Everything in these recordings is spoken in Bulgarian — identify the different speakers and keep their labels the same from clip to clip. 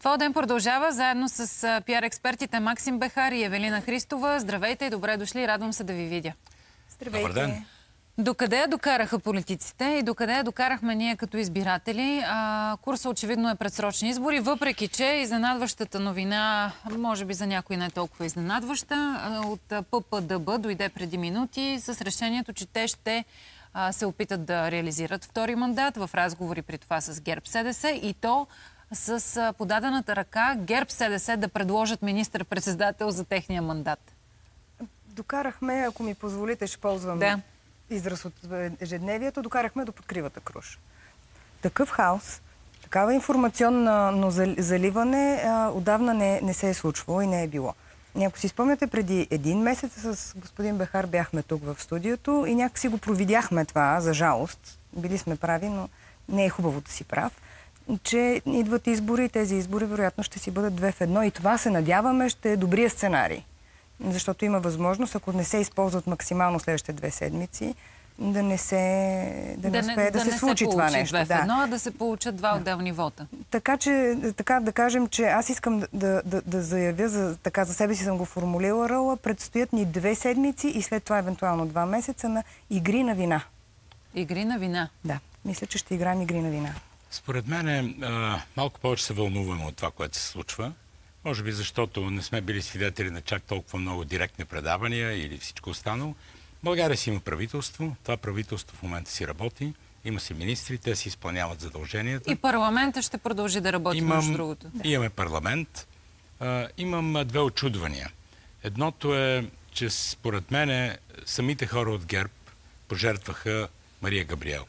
Speaker 1: Това ден продължава заедно с пиар-експертите Максим Бехар и Евелина Христова. Здравейте и добре дошли. Радвам се да ви видя.
Speaker 2: Здравейте. Добър ден.
Speaker 1: Докъде я докараха политиците и докъде я докарахме ние като избиратели? Курсът очевидно е предсрочни избори, въпреки че изненадващата новина, може би за някой не е толкова изненадваща, от ППДБ дойде преди минути с решението, че те ще се опитат да реализират втори мандат в разговори при това с ГЕРБ-СДС и то с подадената ръка ГЕРБ-СДС да предложат министър-председател за техния мандат.
Speaker 2: Докарахме, ако ми позволите, ще ползвам израз от ежедневието, докарахме до под кривата круша. Такъв хаос, такава информационно заливане отдавна не се е случвало и не е било. Ако си спомняте, преди един месец с господин Бехар бяхме тук в студиото и някакси го провидяхме това, за жалост. Били сме прави, но не е хубаво да си прав, че идват избори и тези избори вероятно ще си бъдат 2 в 1 и това се надяваме ще е добрия сценарий. Защото има възможност, ако не се използват максимално следващите 2 седмици, да не успее да се случи това нещо.
Speaker 1: 2 в 1, а да се получат 2 отделни вота.
Speaker 2: Така че, да кажем, че аз искам да заявя, за себе си съм го формулирала, предстоят ни 2 седмици и след това евентуално 2 месеца на игри на вина.
Speaker 1: Игри на вина?
Speaker 2: Да, мисля, че ще играем игри на вина.
Speaker 3: Според мен малко повече се вълнуваме от това, което се случва. Може би защото не сме били свидетели на чак толкова много директни предавания или всичко останало. България си има правителство. Това правителство в момента си работи. Има си министри, те си изпълняват задълженията.
Speaker 1: И парламентът ще продължи да работи, между другото.
Speaker 3: Имаме парламент. Имам 2 очудвания. Едното е, че според мен самите хора от ГЕРБ пожертваха Мария Габриел.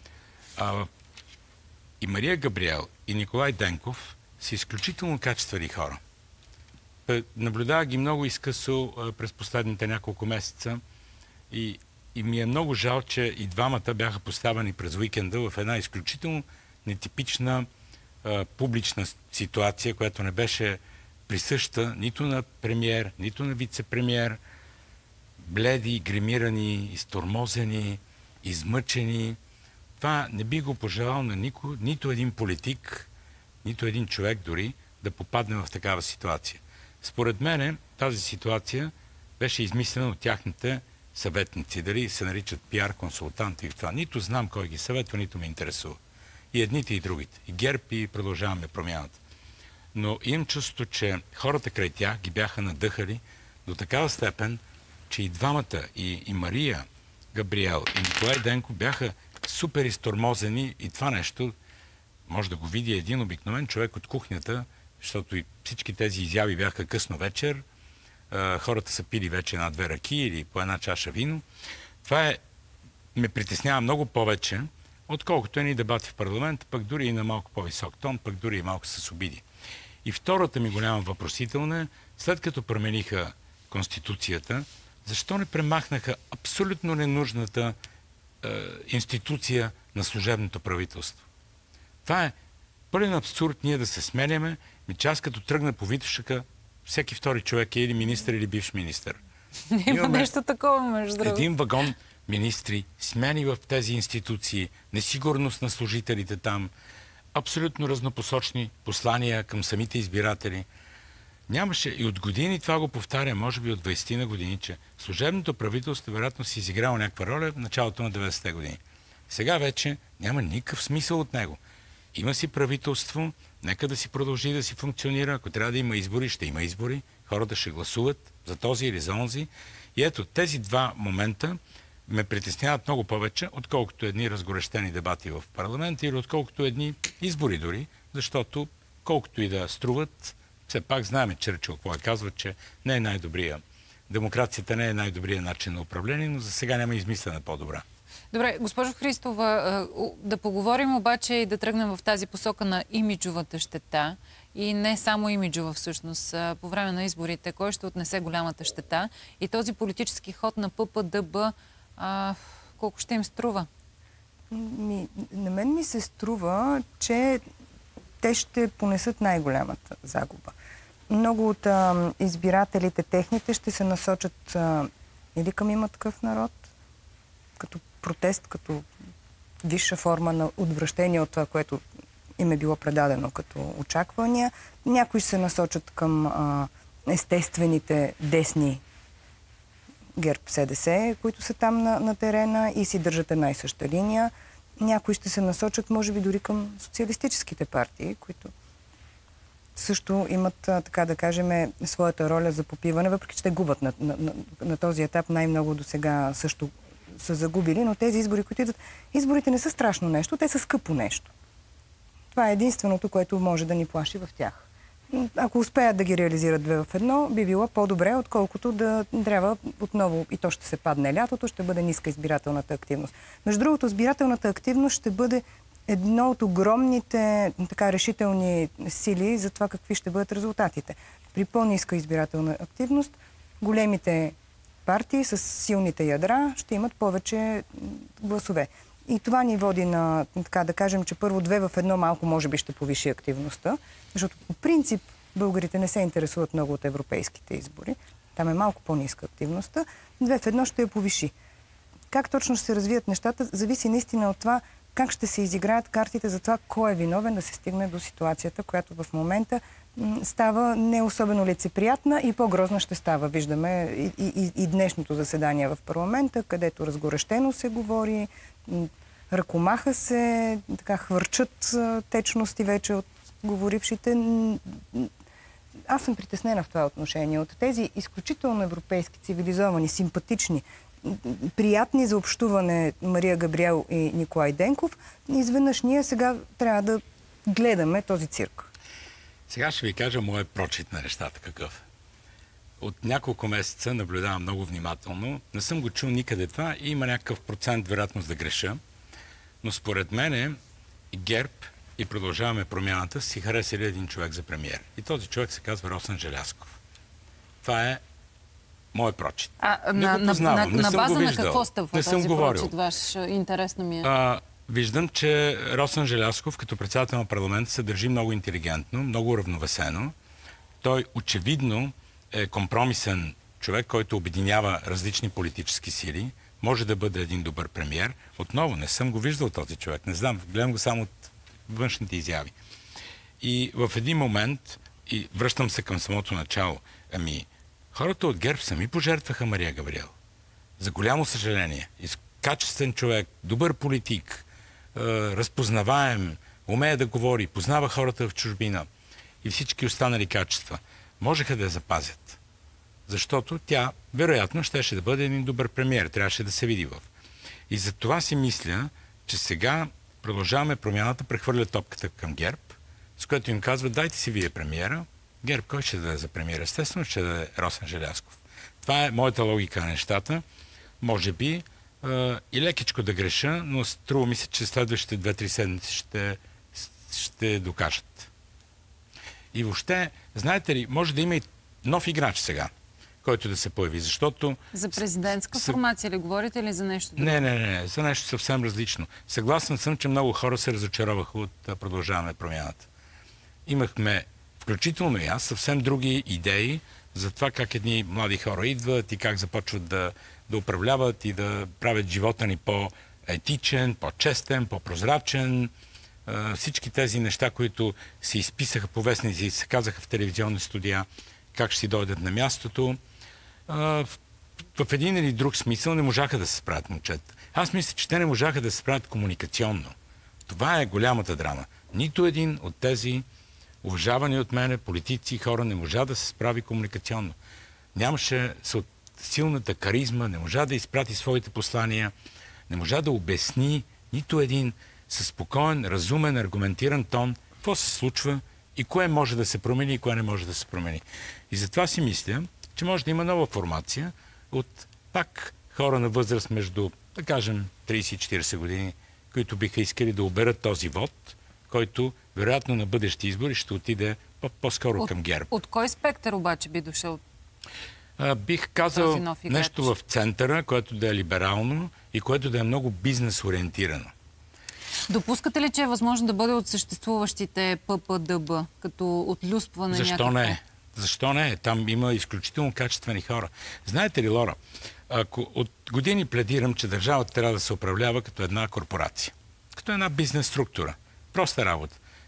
Speaker 3: И Мария Габриел и Николай Денков са изключително качествени хора. Наблюдава ги много изкъсо през последните няколко месеца и ми е много жал, че и двамата бяха поставени през уикенда в една изключително нетипична публична ситуация, която не беше присъща нито на премиер, нито на вице-премиер. Бледи, гримирани, изтормозени, измъчени. Това не би го пожелал на нито един политик, нито един човек дори да попадне в такава ситуация. Според мен тази ситуация беше измислена от тяхните съветници. Дали се наричат пиар-консултанти и това. Нито знам кой ги съветва, нито ме интересува. И едните и другите. И ГЕРБ и продължаваме промяната. Но имам чувството, че хората край тях ги бяха надъхали до такава степен, че и двамата, и Мария Габриел, и Николай Денков бяха супер изтормозени и това нещо може да го види един обикновен човек от кухнята, защото и всички тези изяви бяха късно вечер. Хората са пили вече 1-2 ръки или по 1 чаша вино. Това ме притеснява много повече, отколкото едни дебати в парламент, пък дори и на малко по-висок тон, пък дори и малко с обиди. И втората ми голяма въпросителна е, след като промениха Конституцията, защо не премахнаха абсолютно ненужната институция на служебното правителство? Това е пълен абсурд ние да се сменяме, че аз като тръгна по Витошъка, всеки втори човек е или министър, или бивш министър.
Speaker 1: Има нещо такова, между другото.
Speaker 3: Един вагон министри, смени в тези институции, несигурност на служителите там, абсолютно разнопосочни послания към самите избиратели. Нямаше и от години това го повтаря, може би от 20 на години, че служебното правителство вероятно си изиграло някаква роля в началото на 90-те години. Сега вече няма никакъв смисъл от него. Има си правителство, нека да си продължи да си функционира. Ако трябва да има избори, ще има избори. Хората ще гласуват за този или за онзи. И ето, тези 2 момента ме притесняват много повече, отколкото едни разгорещени дебати в парламента или отколкото едни избори дори, защото колкото и да струват, все пак знаем Чърчил какво казва, че не е най-добрия. Демокрацията не е най-добрия начин на управление, но за сега няма измислена по-добра.
Speaker 1: Добре, госпожо Христова, да поговорим обаче и да тръгнем в тази посока на имиджовата щета и не само имиджова всъщност. По време на изборите, кой ще отнесе голямата щета и този политически ход на ППДБ, колко ще им струва?
Speaker 2: На мен ми се струва, че те ще понесат най-голямата загуба. Много от избирателите техните ще се насочат или към Има такъв народ, като протест, като висша форма на отвращение от това, което им е било предадено като очаквания. Някои ще се насочат към естествените десни ГЕРБ-СДС, които са там на терена и си държат една и съща линия. Някои ще се насочат, може би, дори към социалистическите партии, които също имат, така да кажем, своята роля за попиване, въпреки че те губят на този етап най-много до сега също са загубили, но тези избори, които идват, изборите не са страшно нещо, те са скъпо нещо. Това е единственото, което може да ни плаши в тях. Ако успеят да ги реализират 2 в 1, би било по-добре, отколкото да трябва отново, и то ще се падне лятото, ще бъде ниска избирателната активност. Между другото, избирателната активност ще бъде едно от огромните така решителни сили за това какви ще бъдат резултатите. При по-ниска избирателна активност, големите партии с силните ядра ще имат повече гласове. И това ни води на, така да кажем, че първо 2 в 1 малко може би ще повиши активността, защото по принцип българите не се интересуват много от европейските избори. Там е малко по-ниска активността. 2 в 1 ще я повиши. Как точно ще се развият нещата, зависи наистина от това как ще се изиграят картите за това кой е виновен да се стигне до ситуацията, която в момента става не особено лицеприятна и по-грозна ще става. Виждаме и днешното заседание в парламента, където разгорещено се говори, ръкомаха се, така хвърчат течности вече от говорившите. Аз съм притеснена в това отношение. От тези изключително европейски, цивилизовани, симпатични, приятни за общуване Мария Габриел и Николай Денков, изведнъж ние сега трябва да гледаме този цирк.
Speaker 3: Сега ще ви кажа моят прочит на нещата какъв. От няколко месеца наблюдавам много внимателно. Не съм го чул никъде това и има някакъв процент вероятност да греша. Но според мене ГЕРБ и Продължаваме промяната си харесали един човек за премиер. И този човек се казва Росен Желязков. Това е моят прочит.
Speaker 1: На база на какво стъпва този прочит ваш? Интересно ми е.
Speaker 3: Виждам, че Росен Желязков като председател на парламента се държи много интелигентно, много уравновесено. Той очевидно е компромисен човек, който обединява различни политически сили. Може да бъде един добър премиер. Отново, не съм го виждал този човек. Не знам, гледам го само от външните изяви. И в един момент, и връщам се към самото начало, хората от ГЕРБ сами пожертваха Мария Габриел. За голямо съжаление. Качествен човек, добър политик, разпознаваем, умее да говори, познава хората в чужбина и всички останали качества. Можеха да я запазят. Защото тя, вероятно, щеше да бъде един добър премиер. Трябваше да се види в. И за това си мисля, че сега Продължаваме промяната, прехвърля топката към ГЕРБ, с което им казва, дайте си вие премиера. ГЕРБ кой ще даде за премиер? Естествено, ще даде Росен Желязков. Това е моята логика на нещата. Може би и лекичко да греша, но струва ми се, че следващите 2-3 седмици ще докажат. И въобще, знаете ли, може да има и нов играч сега, който да се появи, защото...
Speaker 1: За президентска формация ли говорите или за нещо друго?
Speaker 3: Не, за нещо съвсем различно. Съгласен съм, че много хора се разочароваха от Продължаване промяната. Имахме, включително и аз, съвсем други идеи за това как едни млади хора идват и как започват да управляват и да правят живота ни по-етичен, по-честен, по-прозрачен. Всички тези неща, които се изписаха по вестници и се казаха в телевизионни студия, как ще си дойдат на мястото. В един или друг смисъл не можаха да се справят момчета. Аз мисля, че те не можаха да се справят комуникационно. Това е голямата драма. Нито един от тези уважавани от мене политици и хора не можа да се справи комуникационно. Нямаше силната каризма, не можа да изпрати своите послания, не можа да обясни нито един със спокоен, разумен, аргументиран тон какво се случва и кое може да се промени и кое не може да се промени. И затова си мисля, че може да има нова формация от пак хора на възраст между, да кажем, 30 и 40 години, които биха искали да оберат този вод, който вероятно на бъдещи избори ще отиде по-скоро към ГЕРБ.
Speaker 1: От кой спектър обаче би дошъл?
Speaker 3: Бих казал нещо в центъра, което да е либерално и което да е много бизнес-ориентирано.
Speaker 1: Допускате ли, че е възможно да бъде от съществуващите ППДБ, като отлюспване някакво?
Speaker 3: Защо не? Защо не? Там има изключително качествени хора. Знаете ли, Лора, ако от години пледирам, че държавата трябва да се управлява като една корпорация, като една бизнес структура. Проста работа.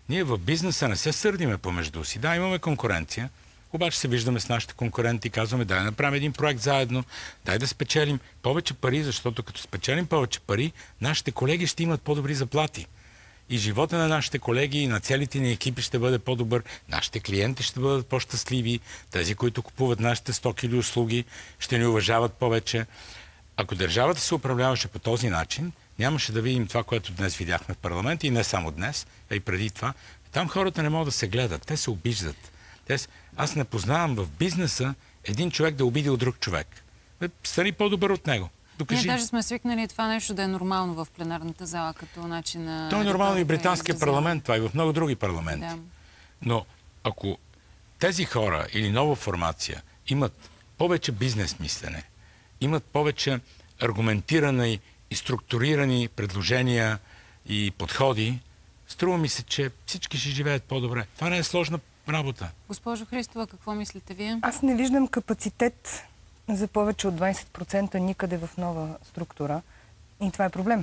Speaker 3: Ние в бизнеса не се сърдиме помежду си. Да, имаме конкуренция, обаче се виждаме с нашите конкуренти и казваме, дай да направим един проект заедно, дай да спечелим повече пари, защото като спечелим повече пари, нашите колеги ще имат по-добри заплати. И живота на нашите колеги и на целите ни екипи ще бъде по-добър, нашите клиенти ще бъдат по-щастливи, тези, които купуват нашите стоки или услуги, ще ни уважават повече. Ако държавата се управляваше по този начин, нямаше да видим това, което днес видяхме в парламента и не само днес, а и преди това. Там хората не могат да се гледат, те се обиждат. Аз не познавам в бизнеса един човек да обидил друг човек. Стани по-добър от него. Докажи.
Speaker 1: Ние даже сме свикнали това нещо да е нормално в пленарната зала, като начин на...
Speaker 3: То е нормално и в британския парламент, това и в много други парламенти. Да. Но ако тези хора или нова формация имат повече бизнес мислене, имат повече аргументирани и структурирани предложения и подходи, струва ми се, че всички ще живеят по-добре. Това не е сложна работа.
Speaker 1: Госпожо Христова, какво мислите вие?
Speaker 2: Аз не виждам капацитет за повече от 20% никъде в нова структура. И това е проблем.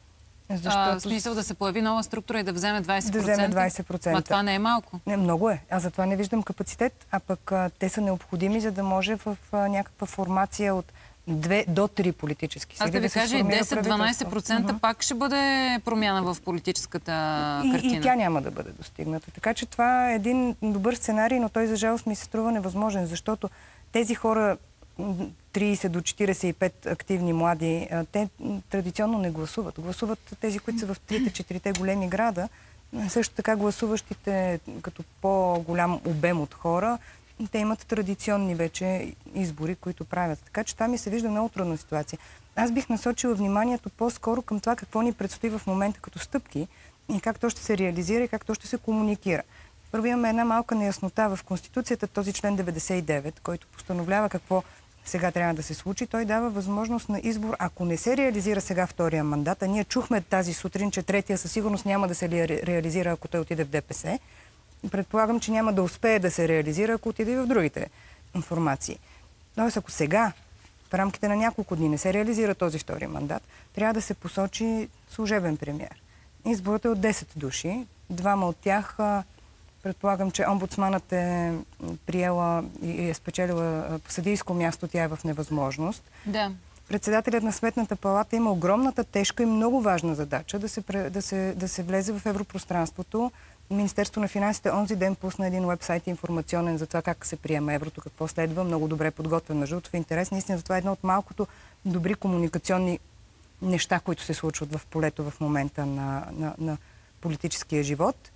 Speaker 1: В смисъл да се появи нова структура и да вземе 20%?
Speaker 2: Да вземе 20%.
Speaker 1: А това не е малко.
Speaker 2: Не, много е. Аз затова не виждам капацитет, а пък те са необходими, за да може в някаква формация от 2 до 3 политически сили.
Speaker 1: Аз да ви кажа, и 10-12% пак ще бъде промяна в политическата картина.
Speaker 2: И тя няма да бъде достигната. Така че това е един добър сценарий, но той за жалост ми се струва невъзможен, защото тези хора 30 до 45 активни млади, те традиционно не гласуват. Гласуват тези, които са в 3-4 големи града. Също така гласуващите като по-голям обем от хора, те имат традиционни вече избори, които правят. Така че това ми се вижда много трудна ситуация. Аз бих насочила вниманието по-скоро към това какво ни предстои в момента като стъпки и как то ще се реализира и как то ще се комуникира. Първо имаме една малка неяснота в Конституцията, този член 99, който постановлява какво сега трябва да се случи. Той дава възможност на избор, ако не се реализира сега втория мандат, а ние чухме тази сутрин, че третия със сигурност няма да се реализира, ако той отиде в ДПС. Предполагам, че няма да успее да се реализира, ако отиде и в другите информации. Тоест, ако сега, в рамките на няколко дни, не се реализира този втори мандат, трябва да се посочи служебен премиер. Изборът е от 10 души. 2 от тях, предполагам, че омбудсманът е приела и е спечелила съдийско място, тя е в невъзможност.
Speaker 1: Да.
Speaker 2: Председателят на Сметната палата има огромната, тежка и много важна задача да се влезе в европространството. Министерството на финансите онзи ден пусна един уебсайт информационен за това как се приема еврото, какво следва. Много добре подготвен, между другото, в интерес. Наистина, това е едно от малкото добри комуникационни неща, които се случват в полето в момента на политическия живот.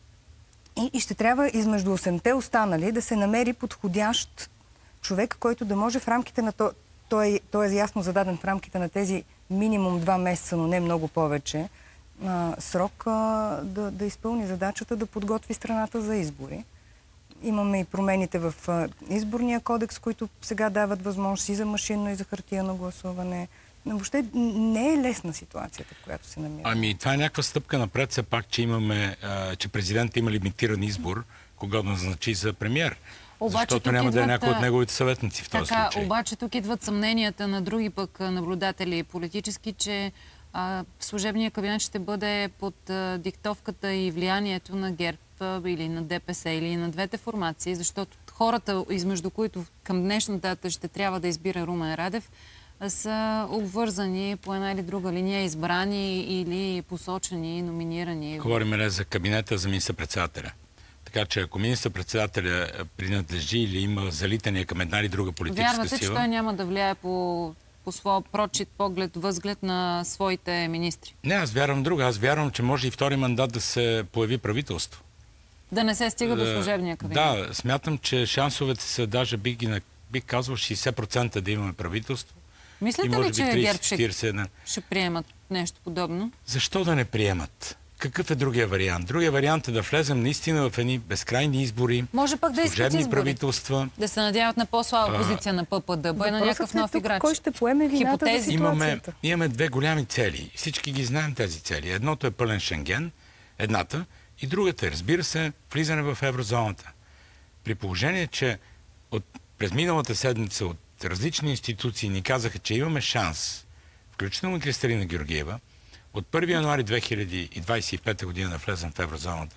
Speaker 2: И ще трябва измежду 8-те останали да се намери подходящ човек, който да може в рамките на той е ясно зададен в рамките на тези минимум 2 месеца, но не много повече, срок да изпълни задачата да подготви страната за избори. Имаме и промените в изборния кодекс, които сега дават възможност и за машинно, и за хартиено гласуване. Но въобще не е лесна ситуацията, в която се намира.
Speaker 3: Ами това е някаква стъпка напред, все пак, че президентът има лимитиран избор, кога да назначи за премиер. Защото няма да е някой от неговите съветници в този случай.
Speaker 1: Обаче тук идват съмненията на други пък наблюдатели политически, че служебният кабинет ще бъде под диктовката и влиянието на ГЕРБ или на ДПС или на двете формации, защото хората, измежду които към днешна дата ще трябва да избира Румен Радев, са обвързани по една или друга линия, избрани или посочени, номинирани.
Speaker 3: Говорим за кабинета за министър-председателя. Така че ако министър-председателя принадлежи или има залитания към една или друга политическа сила...
Speaker 1: Вярвате, че той няма да влияе по своя прочит, поглед, възглед на своите министри?
Speaker 3: Не, аз вярвам друго. Аз вярвам, че може и втори мандат да се появи правителство.
Speaker 1: Да не се стига до служебния кабинет?
Speaker 3: Да, смятам, че шансовете са даже бих казал 60% да имаме правителство.
Speaker 1: Мислите ли, че ГЕРБ ще приемат нещо подобно?
Speaker 3: Защо да не приемат? Какъв е другия вариант? Другия вариант е да влезем наистина в едни безкрайни избори,
Speaker 1: може пък да
Speaker 3: служебни правителства.
Speaker 1: Да се надяват на по-слаба позиция на ППДБ и на някакъв нов играч.
Speaker 2: Кой ще поеме вината за ситуацията?
Speaker 3: Имаме 2 голями цели. Всички ги знаем тези цели. Едното е пълен Шенген, едната, и другата е, разбира се, влизане в еврозоната. При положение, че през миналата седмица от различни институции ни казаха, че имаме шанс, включително и Кристалина Георгиева, от 1 януари 2025 година да влезем в еврозоната,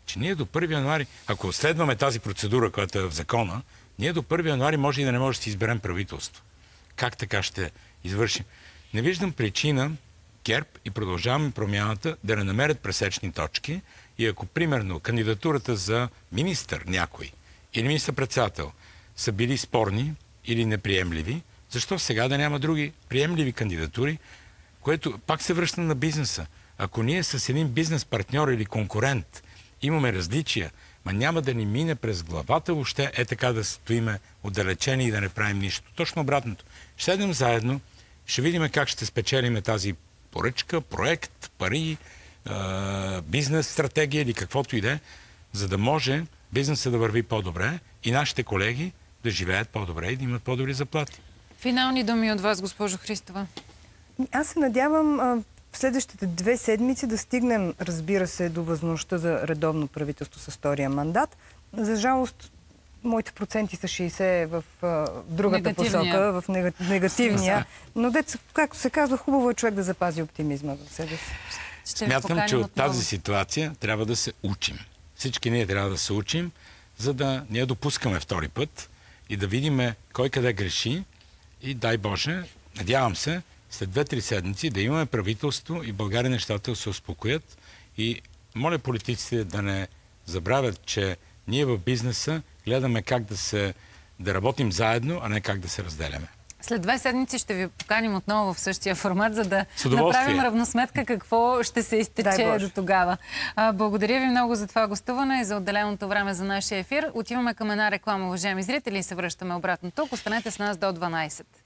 Speaker 3: че ние до 1 януари, ако следваме тази процедура, която е в закона, ние до 1 януари може и да не може да си изберем правителство. Как така ще извършим? Не виждам причина ГЕРБ и Продължаваме промяната да не намерят пресечни точки и ако, примерно, кандидатурата за министър някой или министър-председател са били спорни или неприемливи, защо сега да няма други приемливи кандидатури, което пак се връща на бизнеса. Ако ние с един бизнес партньор или конкурент имаме различия, ма няма да ни мине през главата въобще е така да стоиме отдалечени и да не правим нищо. Точно обратното. Ще седнем заедно, ще видим как ще спечелиме тази поръчка, проект, пари, бизнес стратегия или каквото и да е, за да може бизнесът да върви по-добре и нашите колеги да живеят по-добре и да имат по-добри заплати.
Speaker 1: Финални думи от вас, госпожо Христова.
Speaker 2: Аз се надявам в следващите 2 седмици да стигнем, разбира се, до възможността за редовно правителство с втория мандат. За жалост, моите проценти са 60 в другата посока, в негативния. Но, както се казва, хубаво е човек да запази оптимизма в себе си.
Speaker 3: Смятам, че от тази ситуация трябва да се учим. Всички ние трябва да се учим, за да не я допускаме втори път и да видим кой къде греши и дай Боже, надявам се, след 2-3 седмици да имаме правителство и България нещата се успокоят и моля политиците да не забравят, че ние в бизнеса гледаме как да работим заедно, а не как да се разделяме.
Speaker 1: След 2 седмици ще ви поканим отново в същия формат, за да направим равносметка какво ще се изтече до тогава. Благодаря ви много за това гостуване и за отделеното време за нашия ефир. Отиваме към една реклама, уважаеми зрители, и се връщаме обратно тук. Останете с нас до 12.